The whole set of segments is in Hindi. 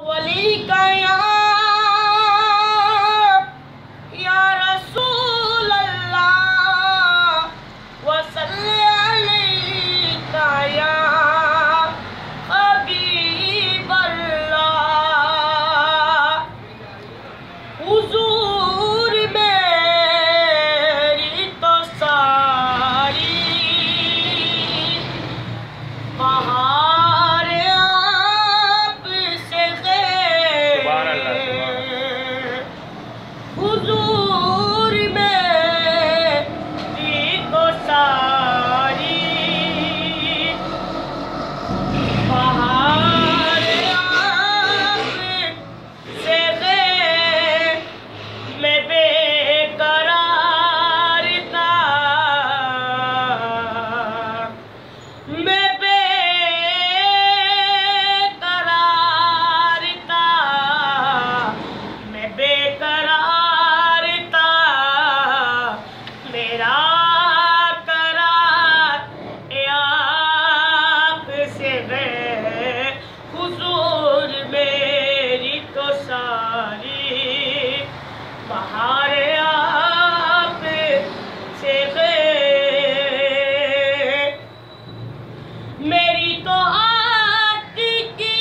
वली का या रसूल अल्लाह वसल्ले अलैका या हबीब अल्लाह। हुजूर मेरी तो सारी बहार आपसे हुजूर मेरी तो सारी बहार आपसे मैं बेकरार था, मैं बेकरार था, मैं बेकरार था। मेरा करार आपसे गए हुजूर मेरी तो सारी बहार आपसे गए। मेरी तो आशिकी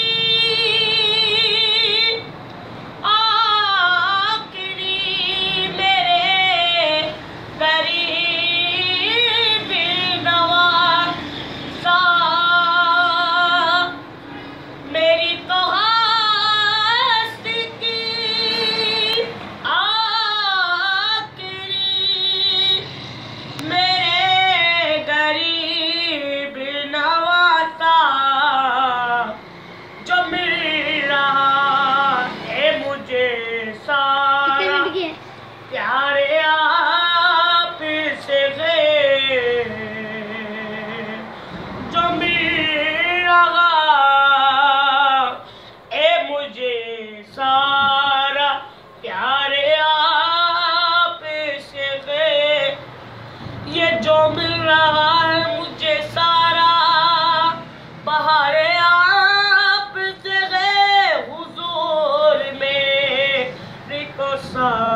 आखिरी मेरे गरीब नवासा। मेरी तो आशिकी आखिरी मेरे गरीब नवासा। जो मिल रहा है मुझे सारा प्यारे आपसे गए। जो मिल रहा है मुझे सारा प्यारे आपसे गए। ये जो मिल रहा है मुझे सारा बहारे आपसे गए हुजूर मेरी तो सारी